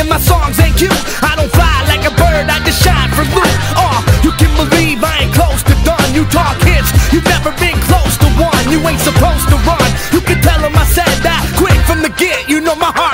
and my songs ain't cute. I don't fly like a bird, I just shine for loot. You can believe I ain't close to done. You talk hits, you've never been close to one. You ain't supposed to run. You can tell them I said that quick from the get. You know my heart